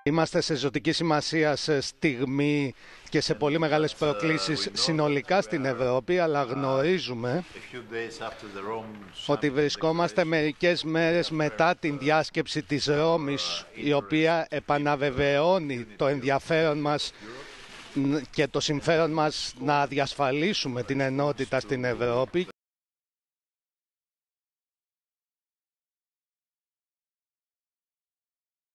Είμαστε σε ζωτική σημασία σε στιγμή και σε πολύ μεγάλες προκλήσεις συνολικά στην Ευρώπη, αλλά γνωρίζουμε ότι βρισκόμαστε μερικές μέρες μετά την διάσκεψη της Ρώμης, η οποία επαναβεβαιώνει το ενδιαφέρον μας και το συμφέρον μας να διασφαλίσουμε την ενότητα στην Ευρώπη